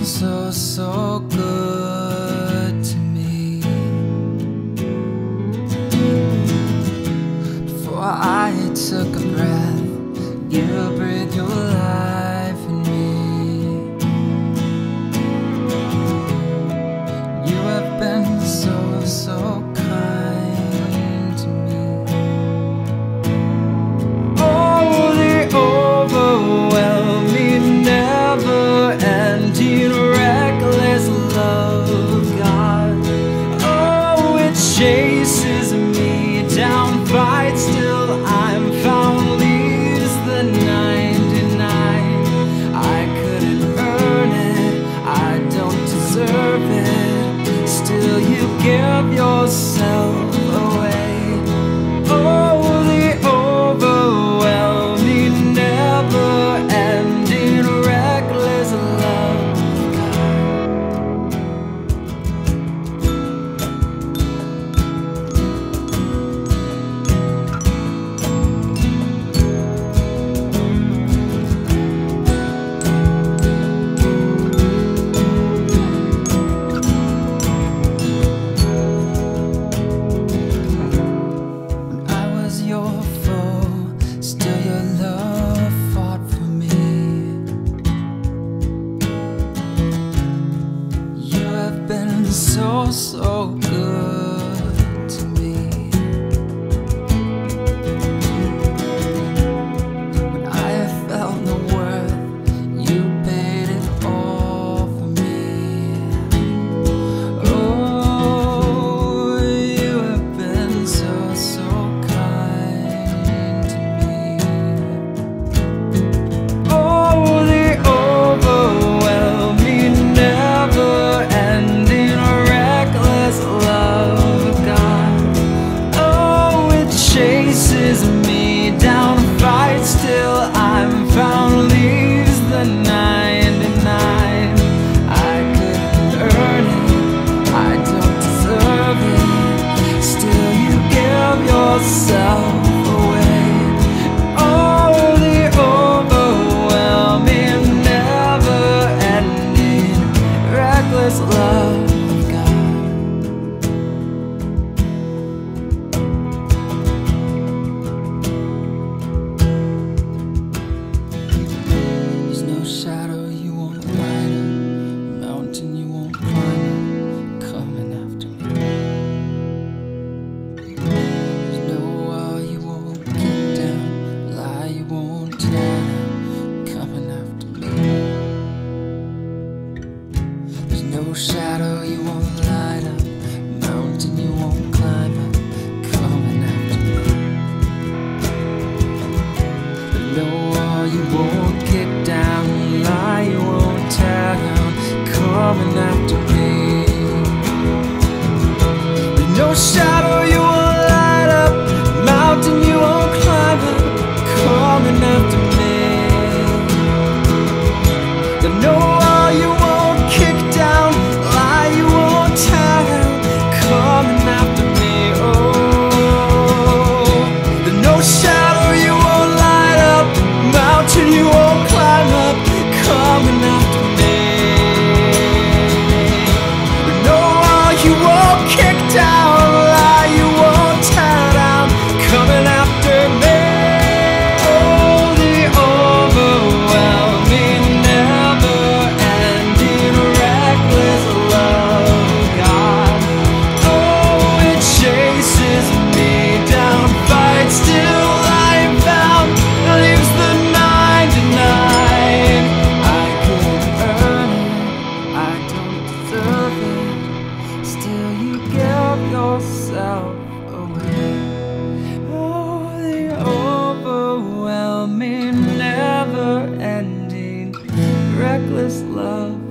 been so, so good to me. Before I took a breath, you breathed your life in me. You have been so, so kind to me. Oh, the overwhelming, never-ending, reckless love of God. Oh, it chases me down, fights till I'm found, leaves the 99. I couldn't earn it, I don't deserve it, still you give yourself away. Oh, the overwhelming, never-ending, reckless love of God. When I was your foe, still your love fought for me. You have been so, so good to me. When I felt no worth, you paid it all for me. Oh, you have been so, so kind to me. Oh, the overwhelming, never-ending, reckless love of God. Oh, it chases me down, fights till I'm found, leaves the 99. I couldn't earn it, I don't deserve it, still you give yourself away. Oh, the overwhelming, never-ending, reckless love of God. There's no shadow you won't light up, mountain you won't climb up, coming after me. There's no wall you won't kick down, lie you won't tear down, coming after me. There's no shadow you won't light up, mountain you won't climb up, coming after me. There's no wall you won't kick down, lie you won't tear down, coming after me. There's no shadow you won't light up, mountain you won't climb up, coming after me. There's no wall you won't kick down, lie you won't tear down, coming after me. Oh, there's no shadow you won't light up, mountain you won't climb up, coming after me. There's no wall you won't kick down, lie you won't tear down, coming after me. Oh, the overwhelming, never-ending, reckless love of God. Oh, it chases me down, fights till I'm found, leaves the 99. I couldn't earn it, I don't deserve it, still you give yourself away. Oh, the overwhelming, never-ending, reckless love